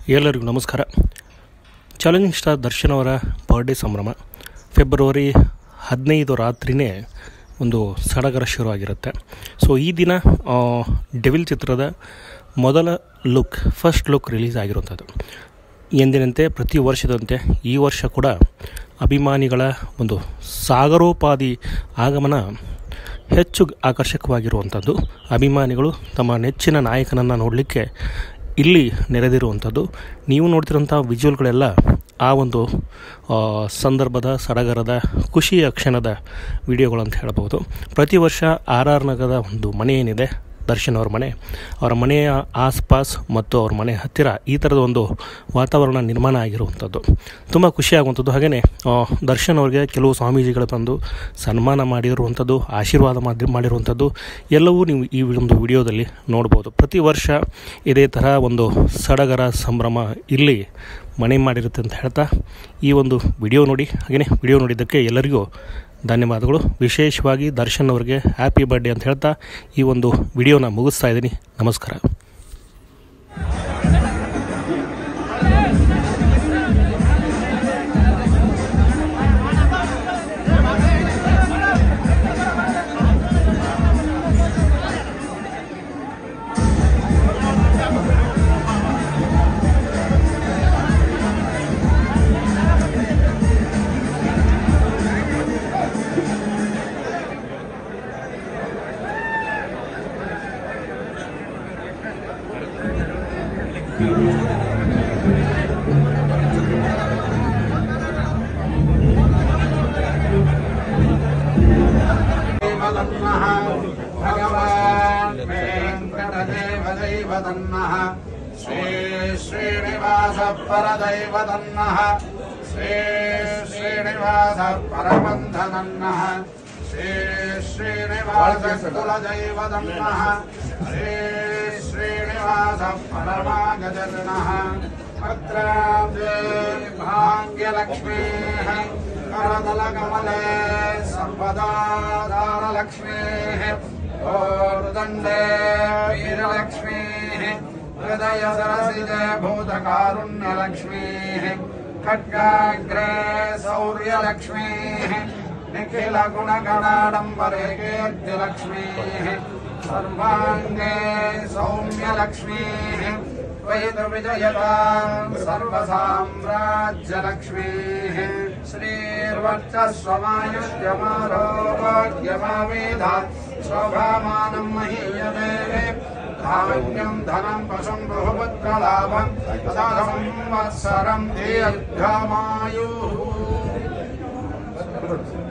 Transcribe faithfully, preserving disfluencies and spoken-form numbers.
ಎಲ್ಲರಿಗೂ ನಮಸ್ಕಾರ. Challenging star Darshan ಅವರ ಬರ್ಡೇ ಸಂಭ್ರಮ ಫೆಬ್ರವರಿ ಹದಿನೈದು ರಾತ್ರಿಯೇ ಒಂದು ಸಡಗರ ಶುರುವಾಗಿರುತ್ತೆ. ಸೊ ಈ ದಿನ ಡೆವಿಲ್ ಚಿತ್ರದ ಮೊದಲ ಲುಕ್ ಫಸ್ಟ್ ಲುಕ್ ರಿಲೀಸ್ ಆಗಿರುವಂಥದ್ದು. ಎಂದಿನಂತೆ ಪ್ರತಿ ವರ್ಷದಂತೆ ಈ ವರ್ಷ ಕೂಡ ಅಭಿಮಾನಿಗಳ ಒಂದು ಸಾಗರೋಪಾದಿ ಆಗಮನ ಹೆಚ್ಚು ಆಕರ್ಷಕವಾಗಿರುವಂಥದ್ದು. ಅಭಿಮಾನಿಗಳು ತಮ್ಮ ನೆಚ್ಚಿನ ನಾಯಕನನ್ನು ನೋಡಲಿಕ್ಕೆ ಇಲ್ಲಿ ನೆರೆದಿರುವಂಥದ್ದು. ನೀವು ನೋಡ್ತಿರೋಂಥ ವಿಜುವಲ್ಗಳೆಲ್ಲ ಆ ಒಂದು ಸಂದರ್ಭದ ಸಡಗರದ ಖುಷಿಯ ಕ್ಷಣದ ವಿಡಿಯೋಗಳು ಅಂತ ಹೇಳ್ಬೋದು. ಪ್ರತಿ ವರ್ಷ ಆರ್ ಆರ್ ನಗರದ ಒಂದು ಮನೆ ಏನಿದೆ ದರ್ಶನ್ ಅವ್ರ ಮನೆ, ಅವರ ಮನೆಯ ಆಸ್ಪಾಸ್ ಮತ್ತು ಅವ್ರ ಮನೆ ಹತ್ತಿರ ಈ ಥರದ ಒಂದು ವಾತಾವರಣ ನಿರ್ಮಾಣ ಆಗಿರುವಂಥದ್ದು ತುಂಬ ಖುಷಿಯಾಗುವಂಥದ್ದು. ಹಾಗೆಯೇ ದರ್ಶನ್ ಅವ್ರಿಗೆ ಕೆಲವು ಸ್ವಾಮೀಜಿಗಳು ಬಂದು ಸನ್ಮಾನ ಮಾಡಿರುವಂಥದ್ದು, ಆಶೀರ್ವಾದ ಮಾಡಿ ಮಾಡಿರುವಂಥದ್ದು ಎಲ್ಲವೂ ನೀವು ಈ ಒಂದು ವಿಡಿಯೋದಲ್ಲಿ ನೋಡ್ಬೋದು. ಪ್ರತಿ ವರ್ಷ ಇದೇ ಥರ ಒಂದು ಸಡಗರ ಸಂಭ್ರಮ ಇಲ್ಲಿ ಮನೆ ಮಾಡಿರುತ್ತೆ ಅಂತ ಹೇಳ್ತಾ ಈ ಒಂದು ವಿಡಿಯೋ ನೋಡಿ. ಹಾಗೆಯೇ ವಿಡಿಯೋ ನೋಡಿದ್ದಕ್ಕೆ ಎಲ್ಲರಿಗೂ ಧನ್ಯವಾದಗಳು. ವಿಶೇಷವಾಗಿ ದರ್ಶನ್ ಅವರಿಗೆ ಹ್ಯಾಪಿ ಬರ್ಡೇ ಅಂತ ಹೇಳ್ತಾ ಈ ಒಂದು ವಿಡಿಯೋನ ಮುಗಿಸ್ತಾ ಇದ್ದೀನಿ. ನಮಸ್ಕಾರ. भगवान् वेङ्कटदेवदैवतन्नः श्री श्रीनिवास परदैवतन्नः श्री श्रीनिवास परबन्धनन्नः श्री श्रीनिवास कुलदैवतन्नः श्री श्रीनिवास परमागजनः भद्राब्जे भाग्यलक्ष्मीः करदलकमले सर्वदा दानलक्ष्मीः ओर्दण्डे वीरलक्ष्मीः हृदय सरसिजे भूतकारुण्यलक्ष्मीः खड्गाग्रे शौर्यलक्ष्मीः निखिलगुणगणाडम्बरे कीर्तिलक्ष्मीः सर्वाङ्गे सौम्यलक्ष्मीः वैदविजयतां सर्वसाम्राज्यलक्ष्मीः श्रीर्वर्चस्वमायुष्यमारोग्यमावेधा शोभामानं महीयते धान्यं धनं पशुं बहुपुत्रलाभं तथा संवत्सरं दीर्घमायुः.